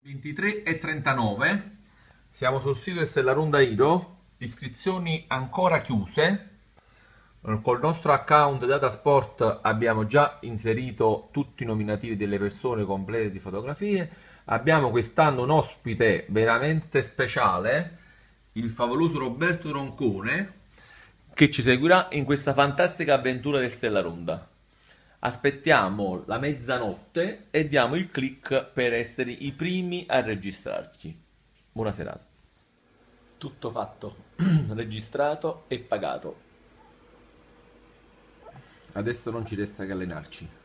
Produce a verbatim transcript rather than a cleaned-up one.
ventitré e trentanove, siamo sul sito di Stellarunda Hero, iscrizioni ancora chiuse. Col nostro account Datasport abbiamo già inserito tutti i nominativi delle persone complete di fotografie. Abbiamo quest'anno un ospite veramente speciale, il favoloso Roberto Roncone, che ci seguirà in questa fantastica avventura del Stellarunda. Aspettiamo la mezzanotte e diamo il click per essere i primi a registrarci. Buona serata. Tutto fatto, registrato e pagato. Adesso non ci resta che allenarci.